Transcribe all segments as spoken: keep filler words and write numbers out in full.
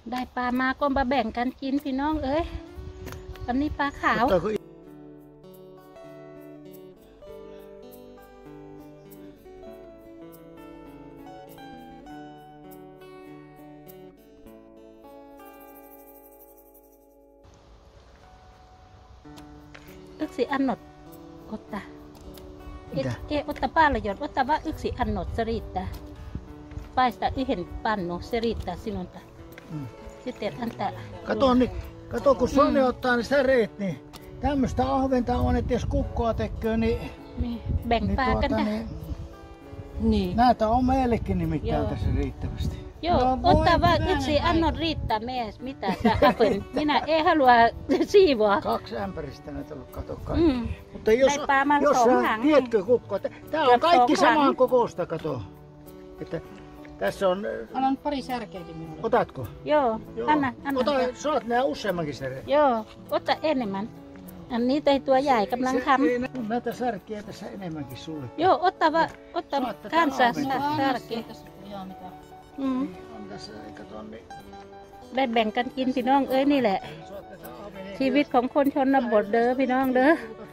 ได้ปลามาก็มาแบ่งกันกินพี่น้องเอ้ยอันนี้ปลาขาวอึกสีอันหนดอดตาเอเออดตาป้าละยอดอดตาว่าอึกสีอันหนดสริตตาป้ายตาอึเห็นปันโนสริตตาสินนตาสิเต็ดอันตา kato nyt kato kun Sonja ottaa ne säreet niin tämmöistä ahventa on että jos kukkoa tekee niin แบ่งปลากันนะนี่ näitä on meillekin nimittäin tässä riittävästi joo ottava yksi annot riittää mies mitä sä apen minä ei halua siivoa kaksi ämpäristä näitä ollut kato kaikki mm. mutta jos jos on tiettyä kukkoa tää on kaikki saman kokoista kato että tässä on annan pari särkeäkin minulle otatko joo anna anna ota saat nää useammankin särkeä joo ota enemmänอันนี้ตัวตัวใหญ่กำลังทำ näitä särkiä tässä enemmänkin sulle โยอดตาวะอดตาการสะสารเกอืมได้แบ่งกันกินพี่น้องเอ้ยนี่แหละชีวิตของคนชนบทเด้อพี่น้องเด้อ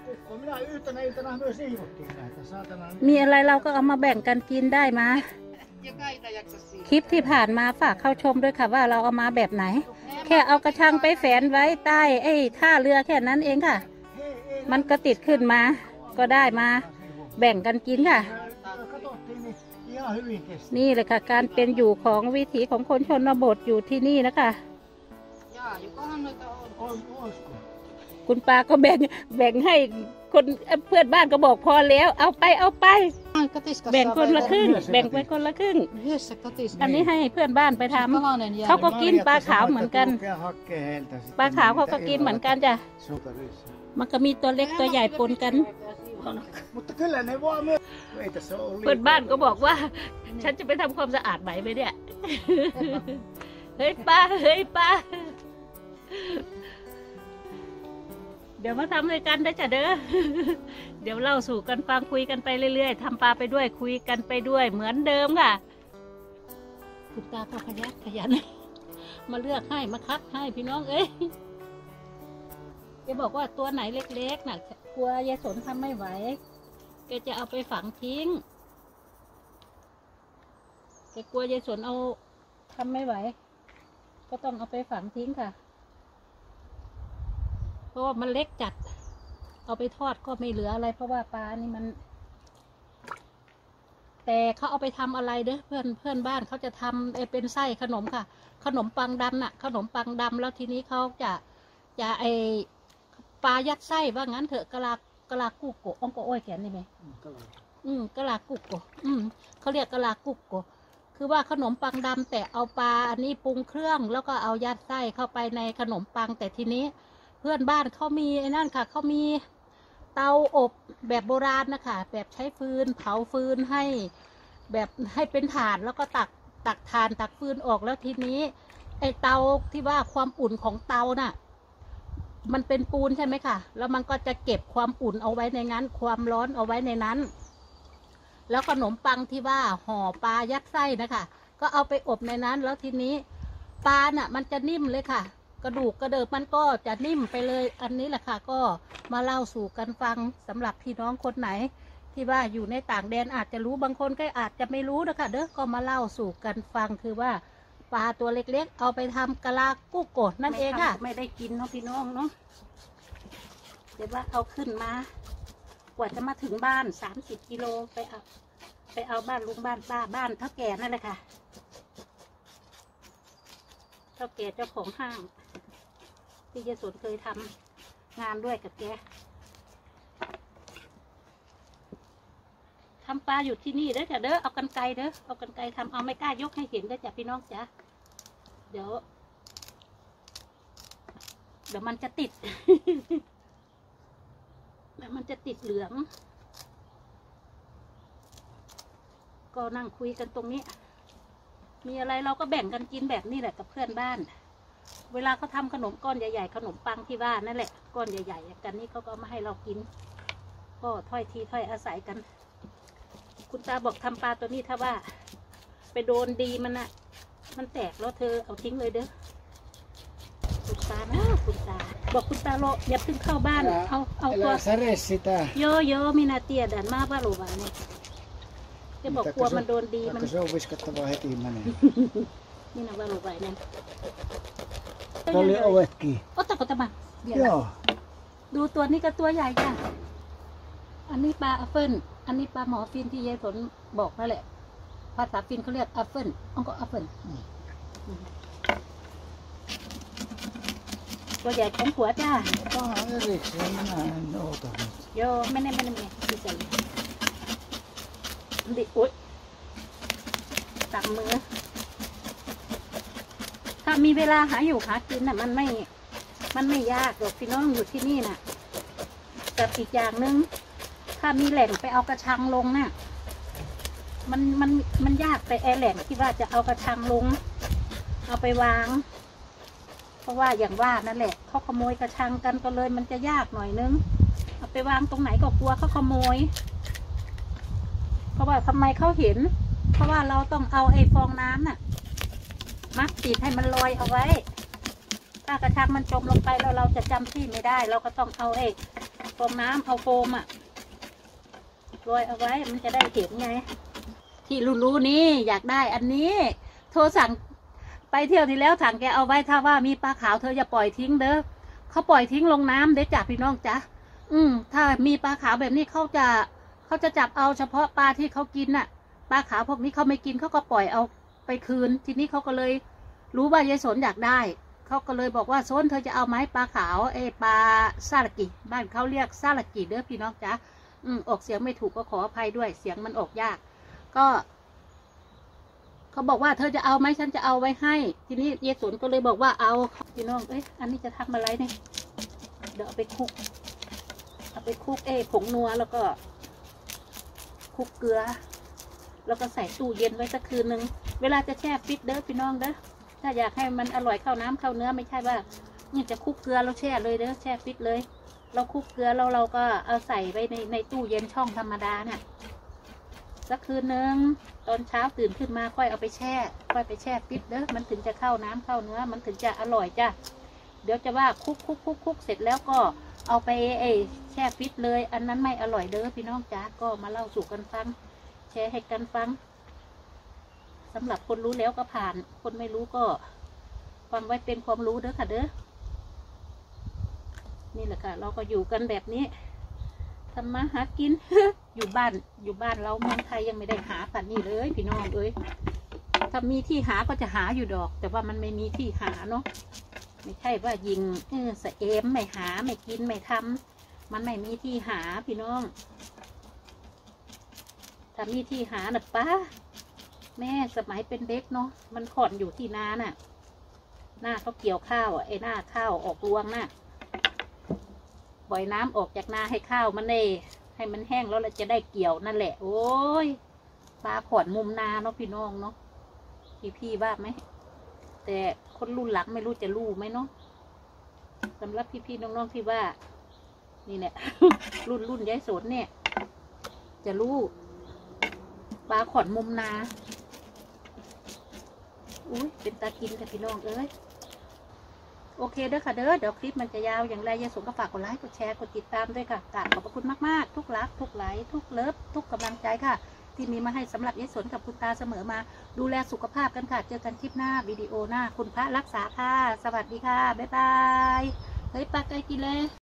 มีอะไรเราก็เอามาแบ่งกันกินได้มาคลิปที่ผ่านมาฝากเข้าชมด้วยค่ะว่าเราเอามาแบบไหนแค่เอากระชังไปแฝนไว้ใต้ไอ้ท่าเรือแค่นั้นเองค่ะมันก็ติดขึ้นมาก็ได้มาแบ่งกันกินค่ะนี่เลยค่ะการเป็นอยู่ของวิถีของคนชนบทอยู่ที่นี่นะคะคุณป้าก็แบ่งแบ่งให้คนเพื่อนบ้านก็บอกพอแล้วเอาไปเอาไปแบ่งคนละครึ่งแบ่งไปคนละครึ่งอันนี้ให้เพื่อนบ้านไปทำเขาก็กินปลาขาวเหมือนกันปลาขาวเขาก็กินเหมือนกันจ้ะมันก็มีตัวเล็กตัวใหญ่ปนกันเพื่อนบ้านก็บอกว่าฉันจะไปทำความสะอาดไหมไปเนี่ยเฮ้ยป้าเฮ้ยป้าเดี๋ยวมาทำด้วยกันได้จ้ะเด้อเดี๋ยวเล่าสู่กันฟังคุยกันไปเรื่อยๆทำปลาไปด้วยคุยกันไปด้วยเหมือนเดิมค่ะคุณตาก็ขยันขยันมาเลือกให้มาคัดให้พี่น้องเอ้ยแกบอกว่าตัวไหนเล็กๆน่ะกลัวยายสนทำไม่ไหวแกจะเอาไปฝังทิ้งแกกลัวยายสนเอาทำไม่ไหวก็ต้องเอาไปฝังทิ้งค่ะเพราะว่ามันเล็กจัดเอาไปทอดก็ไม่เหลืออะไรเพราะว่าปลานี่มันแต่เขาเอาไปทำอะไรเด้อเพื่อนเพื่อนบ้านเขาจะทำเป็นไส้ขนมค่ะขนมปังดำน่ะขนมปังดำแล้วทีนี้เขาจะจะไอปลายัดไส้ว่างั้นเถอะกะลากะลากุกโกอ้องโกอ้อยแกนนี่ไหมอืมกะลากุกโกอืมเขาเรียกกะลากุกโกคือว่าขนมปังดำแต่เอาปลาอันนี้ปรุงเครื่องแล้วก็เอายัดไส้เข้าไปในขนมปังแต่ทีนี้เพื่อนบ้านเขามีไอ้นั่นค่ะเขามีเตาอบแบบโบราณนะคะแบบใช้ฟืนเผาฟืนให้แบบให้เป็นถ่านแล้วก็ตักตักถ่านตักฟืนออกแล้วทีนี้ไอ้เตาที่ว่าความอุ่นของเตาน่ะมันเป็นปูนใช่ไหมคะแล้วมันก็จะเก็บความอุ่นเอาไว้ในนั้นความร้อนเอาไว้ในนั้นแล้วขนมปังที่ว่าห่อปลายัดไส้นะคะก็เอาไปอบในนั้นแล้วทีนี้ปลาน่ะมันจะนิ่มเลยค่ะกระดูกกระเดิบมันก็จะนิ่มไปเลยอันนี้แหละค่ะก็มาเล่าสู่กันฟังสำหรับพี่น้องคนไหนที่ว่าอยู่ในต่างแดนอาจจะรู้บางคนก็อาจจะไม่รู้นะคะเด้อก็มาเล่าสู่กันฟังคือว่าปลาตัวเล็กๆเอาไปทำกะลากุกโกะนั่นเองค่ะไม่ได้กินเนาะพี่น้องเนาะเดี๋ยวว่าเอาขึ้นมากว่าจะมาถึงบ้านสามสิบกิโลไปเอาไปเอาบ้านลุงบ้านป้าบ้านเท่าแก่นั่นแหละค่ะเท่าแก่เจ้าของห้างที่ยายสนเคยทำงานด้วยกับแกทำปลาอยู่ที่นี่เด้อจ้ะเด้อเอากันไกเด้อเอากันไกทำเอาไม่กล้ายกให้เห็นเด้อจ้ะพี่น้องจ้ะเดี๋ยวเดี๋ยวมันจะติดเดี๋ยวมันจะติดเหลืองก็นั่งคุยกันตรงนี้มีอะไรเราก็แบ่งกันกินแบบนี้แหละกับเพื่อนบ้านเวลาเขาทำขนมก้อนใหญ่ๆขนมปังที่ว่านั่นแหละก้อนใหญ่ๆกันนี้เขาก็มาให้เรากินก็ถ้อยทีถ้อยอาศัยกันคุณตาบอกทำปลาตัวนี้ถ้าว่าไปโดนดีมันอะมันแตกแล้วเธอเอาทิ้งเลยเด้อานะคุณตาบอกคุณตาโลอย่าเพิ่งเข้าบ้านเอาเอาตัว Älä säre sitä. โยโย่มีนาเตียดันมาบ้าโลบาเนี่ยจะบอกกลัวมันโดนดีมัน Vaikka se on viskattava heti menee. นี่นะบ้าโลบาเนี่ย Tuo oli ovetkin. โอ้ตะกตะมาเดี๋ยว Joo. ดูตัวนี้ก็ตัวใหญ่จ้ะอันนี้ปลาอัฟเฟิลอันนี้ปลาหมอฟินที่ยายฝนบอกนั่นแหละภาษาฟินเขาเรียกอัฟเฟิลอ๋อก็อัฟเฟิลตัวใหญ่ของผัวจ้า Paha erikseen, minä en oota nyt. โยไม่แน่ไม่แน่ไม่แน่ดีใจดิอุ๊ยตักมือถ้ามีเวลาหาอยู่หากินน่ะมันไม่มันไม่ยากหรอกพี่น้องอยู่ที่นี่น่ะแต่อีกอย่างหนึ่งถ้ามีแหล่งไปเอากระชังลงน่ะมันมันมันยากไปแอแหล่งที่ว่าจะเอากระชังลงเอาไปวางเพราะว่าอย่างว่านั่นแหละเขาขโมยกระชังกันก็เลยมันจะยากหน่อยนึงเอาไปวางตรงไหนก็กลัวเขาขโมยเพราะว่าทำไมเขาเห็นเพราะว่าเราต้องเอาไอ้ฟองน้ำน่ะมัดติดให้มันลอยเอาไว้ถ้ากระชังมันจมลงไปแล้วเราจะจำที่ไม่ได้เราก็ต้องเอาไอ้ฟองน้ำเอาโฟมอะลอยเอาไว้มันจะได้เห็นไงที่รู้ๆนี่อยากได้อันนี้โทรสั่งไปเที่ยวที่แล้วสั่งแกเอาไว้ถ้าว่ามีปลาขาวเธออย่าปล่อยทิ้งเด้อเขาปล่อยทิ้งลงน้ำเด้อจ้ะพี่น้องจ้ะอืมถ้ามีปลาขาวแบบนี้เขาจะเขาจะจับเอาเฉพาะปลาที่เขากินน่ะปลาขาวพวกนี้เขาไม่กินเขาก็ปล่อยเอาไปคืนทีนี้เขาก็เลยรู้ว่ายายสนอยากได้เขาก็เลยบอกว่าสนเธอจะเอาไหมปลาขาวเอปลาซาลากิบ้านเขาเรียกซาลากิเด้อพี่น้องจ้ะอืมออกเสียงไม่ถูกก็ขออภัยด้วยเสียงมันออกยากก็เขาบอกว่าเธอจะเอาไหมฉันจะเอาไว้ให้ทีนี้ยายสนก็เลยบอกว่าเอาพี่น้องเอ้ยอันนี้จะทำอะไรเนี่ยเดี๋ยวเอาไปคลุกเอาไปคลุกเอ้ผงนัวแล้วก็คลุกเกลือแล้วก็ใส่ตู้เย็นไว้สักคืนนึงเวลาจะแช่ฟิตเด้อพี่น้องเด้อถ้าอยากให้มันอร่อยเข้าน้ำเข้าเนื้อไม่ใช่ว่าเนี่ยจะคลุกเกลือเราแช่เลยเด้อแช่ฟิตเลยเราคลุกเกลือแล้วเราก็เอาใส่ไว้ในในตู้เย็นช่องธรรมดาเนี่ยสักคืนนึงตอนเช้าตื่นขึ้นมาค่อยเอาไปแช่ค่อยไปแช่ฟิตเด้อมันถึงจะเข้าน้ำเข้าเนื้อมันถึงจะอร่อยจ้ะเดี๋ยวจะว่าคลุกคลุกคลุกคลุกเสร็จแล้วก็เอาไปไอแช่ฟิตเลยอันนั้นไม่อร่อยเด้อพี่น้องจ้าก็มาเล่าสู่กันฟังแชร์ให้กันฟังสำหรับคนรู้แล้วก็ผ่านคนไม่รู้ก็ฟังไว้เป็นความรู้เด้อค่ะเด้อนี่แหละค่ะเราก็อยู่กันแบบนี้ทำมาหากิน อยู่บ้านอยู่บ้านเราเมืองไทยยังไม่ได้หาป่านนี้เลยพี่น้องเอ้ยถ้ามีที่หาก็จะหาอยู่ดอกแต่ว่ามันไม่มีที่หาเนาะไม่ใช่ว่ายิงเออสะเอมไม่หาไม่กินไม่ทำมันไม่มีที่หาพี่น้องถ้ามีที่หาน่ะป้าแม่สมัยเป็นเด็กเนาะมันขอนอยู่ที่นาน่ะหน้าเขาเกี่ยวข้าวไอ้หน้าข้าวออกรวงน่ะปล่อยน้ำออกจากนาให้ข้าวมันได้ให้มันแห้งแล้วเราจะได้เกี่ยวนั่นแหละโอ้ยปลาขอนมุมนาเนาะพี่น้องเนาะพี่พี่ว่าไหมแต่คนรุ่นหลังไม่รู้จะรู้ไหมเนาะสำหรับพี่พี่น้องๆที่ว่านี่แหละ รุ่นรุ่นยายสนเนี่ยจะรู้ปลาขอนมุมนาอุ้ยเป็นตากินกับพี่น้องเอ้ยโอเคเด้อค่ะเด้อเดี๋ยวคลิปมันจะยาวอย่างไรยายสนก็ฝากกดไลค์กดแชร์กดติดตามด้วยค่ะกราบขอบพระคุณมากๆทุกรักทุกไลค์ทุกเลิฟทุกกำลังใจค่ะที่มีมาให้สำหรับยายสนกับคุณตาเสมอมาดูแลสุขภาพกันค่ะเจอกันคลิปหน้าวิดีโอหน้าคุณพระรักษาค่ะสวัสดีค่ะบ๊ายบายเฮ้ยปลาไก่กินเลย